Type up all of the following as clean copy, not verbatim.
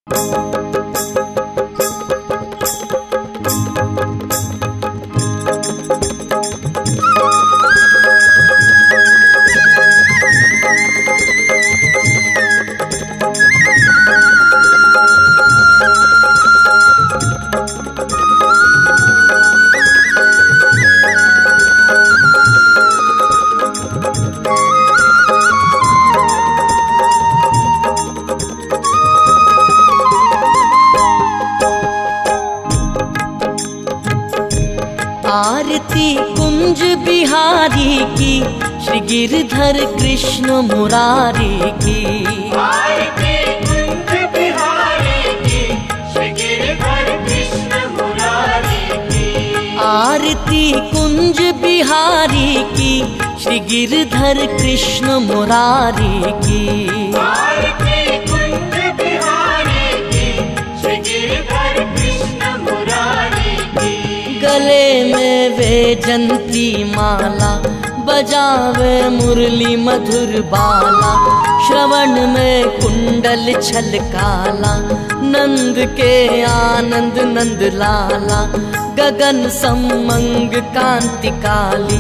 आरती कुंज बिहारी की, श्री गिरधर कृष्ण मुरारी की। आरती कुंज बिहारी की, श्री गिरधर कृष्ण मुरारी की। आरती कुंज बिहारी की, श्री गिरधर कृष्ण मुरारी की। आरती कुंज बिहारी की, श्री गिरधर कृष्ण मुरारी की। गले में वैजंती माला, बजावे मुरली मधुर बाला। श्रवण में कुंडल छलकाला, नंद के आनंद नंद लाला। गगन समंग कांति काली,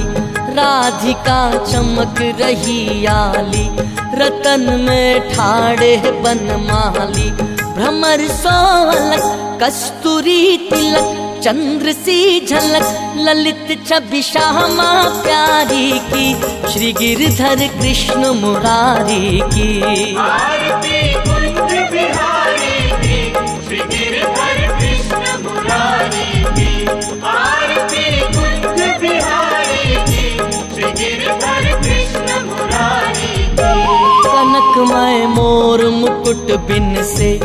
राधिका चमक रही आली। रतन में ठाड़े बनमाली, भ्रमर सोलक कस्तूरी तिलक। चंद्र सी झलक ललित छवि श्यामा प्यारी की, श्री गिरधर कृष्ण मुरारी की। आरती कुंज बिहारी की, श्री गिरधर कृष्ण मुरारी की। आरती कुंज बिहारी की, श्री गिरधर कृष्ण मुरारी की। कनकमय मोर मुकुट बिन से,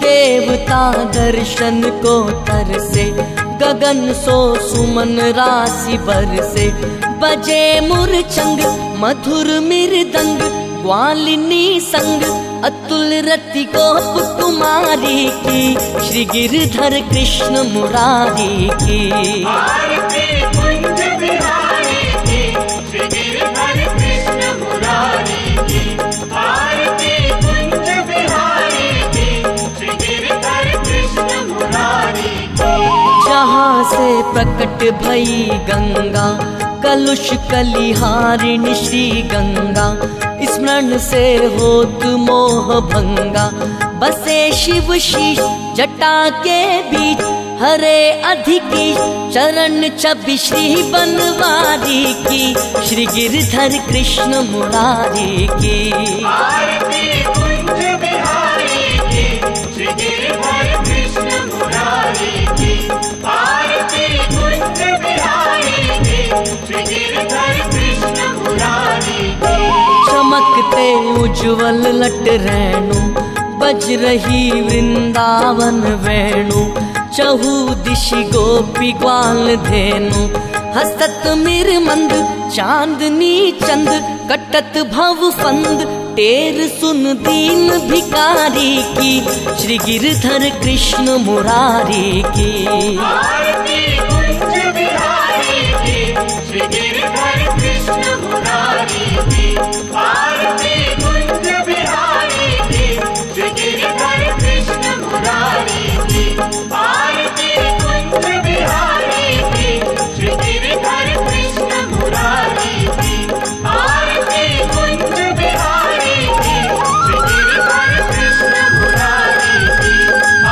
देवता दर्शन को तरसे। गगन सो सुमन राशि बरसे, बजे मुरचंग मधुर मृदंग। ग्वालिनी संग अतुल रति गोप कुमारी की, श्री गिरधर कृष्ण मुरारी की। आरती कुंज बिहारी की, श्री गिरधर कृष्ण मुरारी की। आरती कुंज बिहारी की, श्री गिरधर कृष्ण मुरारी की। जहाँ से प्रकट भई गंगा, कलुष कलिहारिणी श्री गंगा। स्मरण से होत मोह भंगा, बसे शिव शीश जटा के बीच। हरे अधिकी चरण छवि श्री बनवारी की, श्री गिरधर कृष्ण मुरारी की। आरती कुंज बिहारी की, श्री गिरधर कृष्ण मुरारी की। आरती कुंज बिहारी की, श्री गिरधर कृष्ण मुरारी की। चमकते उज्ज्वल लट रेणु, बज रही वृंदावन वेणु। चहु दिशि गोपी ग्वाल धेनु, हसत मिरमंद चांदनी चंद। कटत भव फंद टेर सुन दीन भिकारी की, श्री गिरधर कृष्ण मुरारी की। आरती कुंज बिहारी की, श्री गिरधर कृष्ण मुरारी की। आरती कुंज बिहारी की, श्री गिरधर कृष्ण मुरारी की। आरती कुंज बिहारी की, श्री गिरधर कृष्ण मुरारी की। आरती कुंज बिहारी की, श्री गिरधर कृष्ण मुरारी की।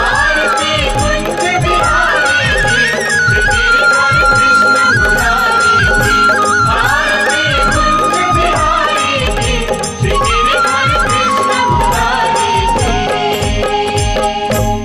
आरती कुंज बिहारी की, श्री गिरधर कृष्ण मुरारी की। आरती कुंज बिहारी की, श्री गिरधर कृष्ण मुरारी की।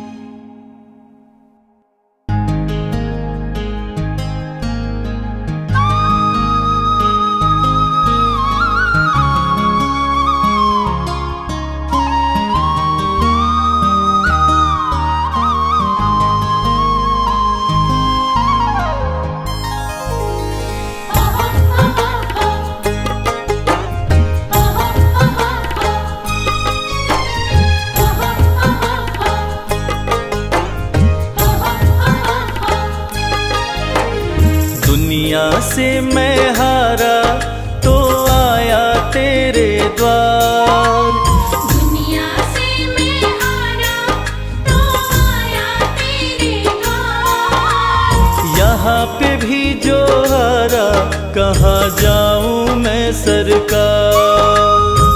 दुनिया से मैं हारा तो आया तेरे द्वार। दुनिया से मैं हारा कहाँ जाऊं मैं सरकार।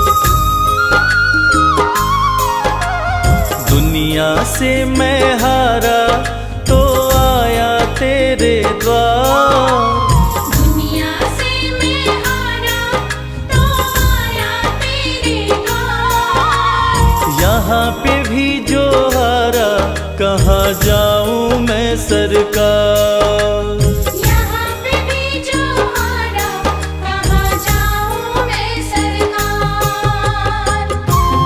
दुनिया से मैं हारा तो आया तेरे द्वार। दुनिया से मैं हारा तो आया तेरे द्वार। यहाँ पे भी जो हारा कहाँ जाऊं मैं सरकार। यहाँ पे भी जो हारा कहाँ जाऊं मैं सरकार।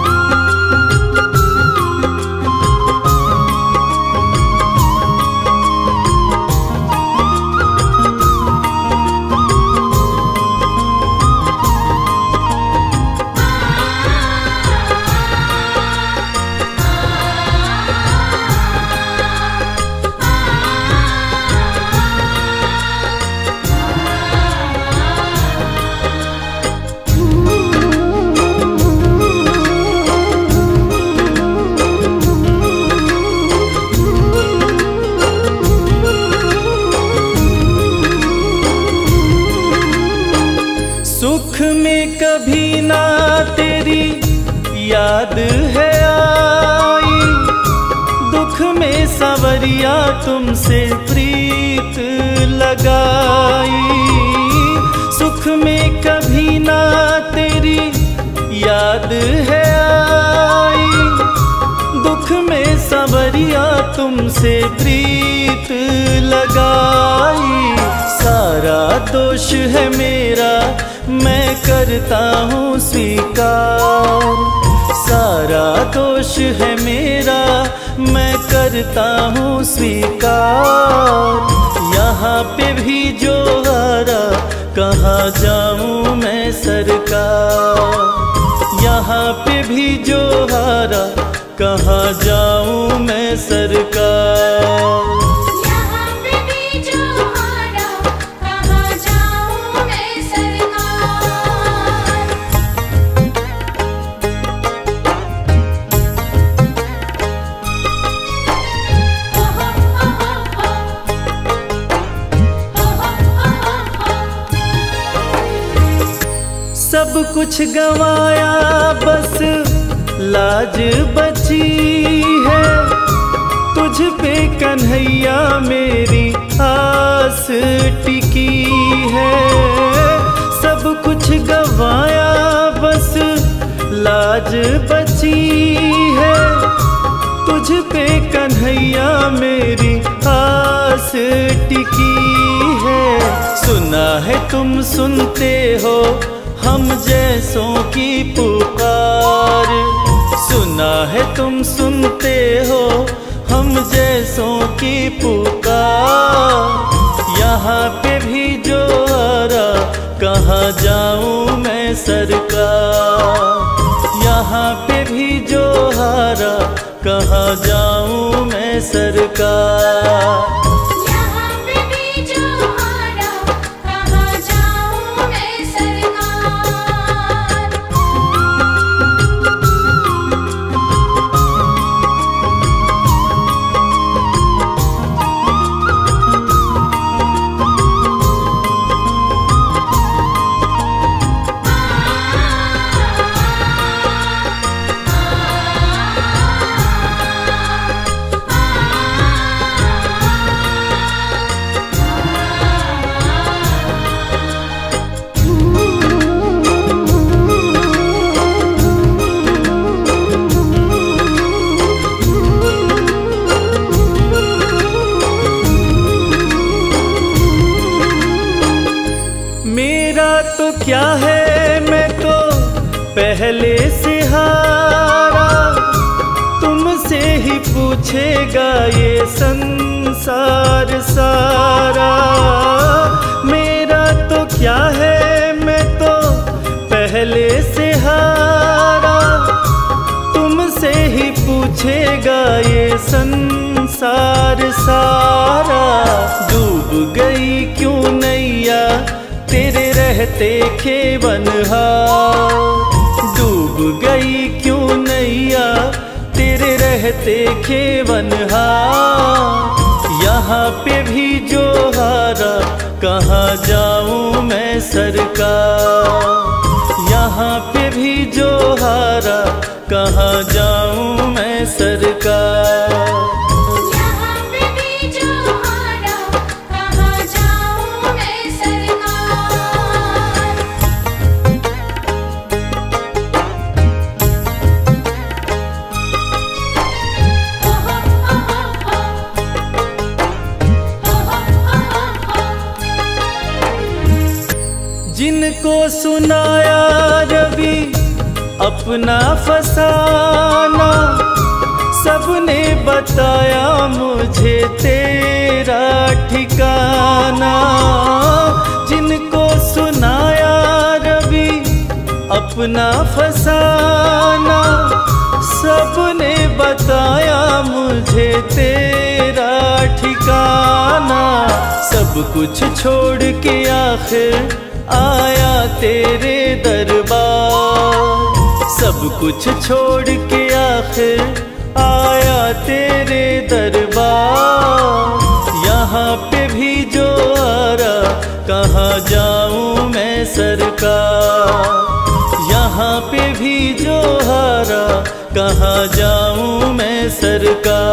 सुख में कभी ना तेरी याद है आई, दुख में सांवरिया तुमसे प्रीत लगाई। सुख में कभी ना तेरी याद है आई, दुख में सांवरिया तुमसे प्रीत लगाई। सारा दोष है मेरा मैं करता हूँ स्वीकार। सारा दोष है मेरा मैं करता हूँ स्वीकार। यहाँ पे भी जो हारा कहाँ जाऊँ मैं सरकार। यहाँ पे भी जो हारा कहाँ जाऊँ मैं सरकार। यहाँ पे भी जो हारा कहाँ जाऊं मैं सरकार। सब कुछ गंवाया बस लाज बची है, तुझ पे कन्हैया मेरी आस टिकी है। सब कुछ गंवाया बस लाज बची है, तुझ पे कन्हैया मेरी आस टिकी है। सुना है तुम सुनते हो हम जैसों की पुकार। सुना है तुम सुनते हो हम जैसों की पुकार। यहाँ पे भी जो हारा कहाँ जाऊँ मैं सरकार। यहाँ पे भी जो हारा कहाँ जाऊँ मैं सरकार। यहाँ पे भी जो हारा कहाँ जाऊं मैं सरकार। मेरा तो क्या है मैं तो पहले से हारा, तुमसे ही पूछेगा ये संसार सारा। मेरा तो क्या है मैं तो पहले से हारा, तुमसे ही पूछेगा ये संसार सारा। डूब गई क्यों नैया तेरे रहते खेवनहार। डूब गई क्यों नैया तेरे रहते खेवनहार। यहाँ पे भी जो हारा कहाँ जाऊँ मैं सरकार। यहाँ पे भी जो हारा कहाँ जाऊँ मैं सरकार। यहाँ पे भी जो हारा कहाँ जाऊँ मैं सरकार। जिनको सुनाया रवि अपना फसाना, सबने बताया मुझे तेरा ठिकाना। जिनको सुनाया रवि अपना फसाना, सबने बताया मुझे तेरा ठिकाना। सब कुछ छोड़ के आखिर आया तेरे दरबार। सब कुछ छोड़ के आखिर आया तेरे दरबार। यहाँ पे भी जो हारा कहाँ जाऊँ मैं सरकार। यहाँ पे भी जो हारा कहाँ जाऊँ मैं सरकार।